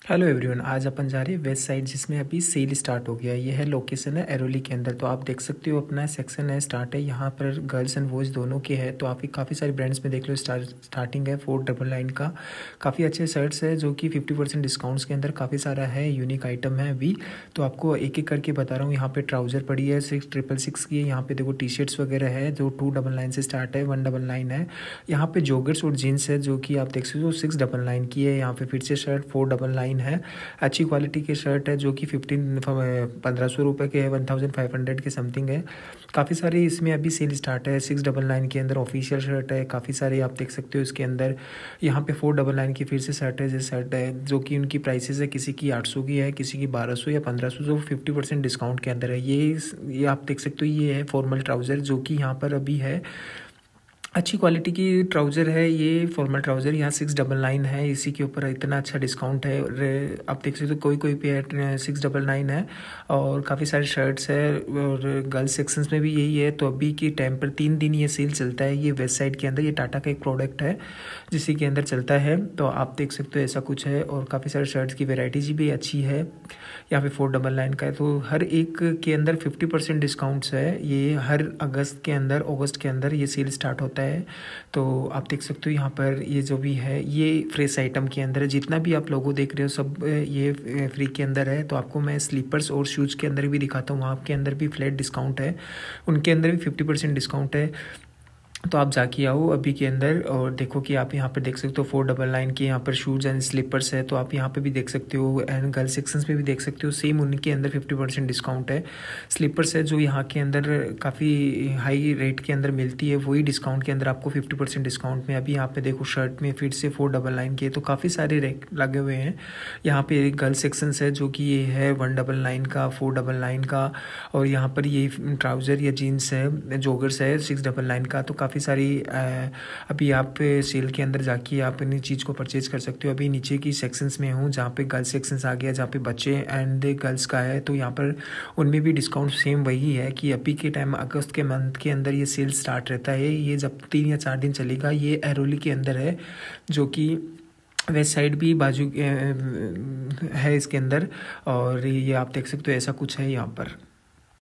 Hello everyone, आज अपन जा रहे हैं वेस्ट साइड जिसमें अभी सेल स्टार्ट हो गया है। ये है लोकेशन है एरोली के अंदर। तो आप देख सकते हो अपना सेक्शन है स्टार्ट है, यहाँ पर गर्ल्स एंड बॉयज़ दोनों के है। तो आप काफ़ी सारे ब्रांड्स में देख लो। स्टार्टिंग है 499 का। काफ़ी अच्छे शर्ट्स है जो कि 50% डिस्काउंट्स के अंदर काफ़ी सारा है, यूनिक आइटम है अभी। तो आपको एक एक करके बता रहा हूँ। यहाँ पे ट्राउज़र पड़ी है 6,666 की है। यहाँ पे देखो टी शर्ट्स वगैरह है जो 299 से स्टार्ट है, 199 है। यहाँ पे जॉगर्स और जीन्स है जो कि आप देख सकते हो 699 की है। यहाँ पे फिर से शर्ट 499 है। अच्छी क्वालिटी के शर्ट है जो कि 1500 रुपये के है, 1500 के समथिंग है। काफ़ी सारे इसमें अभी सेल स्टार्ट है। 699 के अंदर ऑफिशियल शर्ट है, काफ़ी सारे आप देख सकते हो इसके अंदर। यहाँ पे 499 की फिर से शर्ट है, शर्ट है जो कि उनकी प्राइसेस है, किसी की 800 की है, किसी की 1200 या 1500, जो 50% डिस्काउंट के अंदर है। ये आप देख सकते हो, ये है फॉर्मल ट्राउज़र जो कि यहाँ पर अभी है। अच्छी क्वालिटी की ट्राउज़र है ये फॉर्मल ट्राउज़र। यहाँ 699 है, इसी के ऊपर इतना अच्छा डिस्काउंट है। और आप देख सकते हो कोई पे 699 है। और काफ़ी सारे शर्ट्स है और गर्ल्स सेक्शंस में भी यही है। तो अभी के टाइम पर 3 दिन ये सेल चलता है। ये वेस्ट साइड के अंदर, ये टाटा का एक प्रोडक्ट है जिसी के अंदर चलता है। तो आप देख सकते हो ऐसा कुछ है। और काफ़ी सारे शर्ट्स की वेराइटीज भी अच्छी है। यहाँ पे 499 का है। तो हर एक के अंदर 50% डिस्काउंट्स है। ये हर अगस्त के अंदर ये सेल स्टार्ट होता है। तो आप देख सकते हो यहाँ पर ये जो भी है ये फ्रेश आइटम के अंदर है। जितना भी आप लोगो देख रहे हो सब ये फ्री के अंदर है। तो आपको मैं स्लीपर्स और शूज़ के अंदर भी दिखाता हूँ। वहाँ के अंदर भी फ्लैट डिस्काउंट है, उनके अंदर भी 50% डिस्काउंट है। तो आप जाके आओ अभी के अंदर और देखो कि आप यहाँ पर देख सकते हो 499 की यहाँ पर शूज़ एंड स्लीपर्स है। तो आप यहाँ पे भी देख सकते हो एंड गर्ल सेक्शंस में भी देख सकते हो। सेम उनके अंदर 50% डिस्काउंट है। स्लीपर्स है जो यहाँ के अंदर काफ़ी हाई रेट के अंदर मिलती है, वही डिस्काउंट के अंदर आपको 50% डिस्काउंट में। अभी यहाँ पे देखो शर्ट में फिर से 499 के। तो काफ़ी सारे रेक लगे हुए हैं। यहाँ पे गर्ल सेक्शंस है जो कि ये है 199 का, 499 का। और यहाँ पर ये ट्राउज़र या जीन्स है, जॉगर्स है 699 का। तो काफ़ी सारी अभी आप सेल के अंदर जाके आप इन चीज़ को परचेज कर सकते हो। अभी नीचे की सेक्शंस में हूँ जहाँ पे गर्ल्स सेक्शंस आ गया, जहाँ पे बच्चे एंड गर्ल्स का है। तो यहाँ पर उनमें भी डिस्काउंट सेम वही है कि अभी के टाइम अगस्त के मंथ के अंदर ये सेल स्टार्ट रहता है। ये जब 3 या 4 दिन चलेगा। ये एरोली के अंदर है जो कि वेस्ट साइड भी बाजू है इसके अंदर। और ये आप देख सकते हो ऐसा कुछ है यहाँ पर।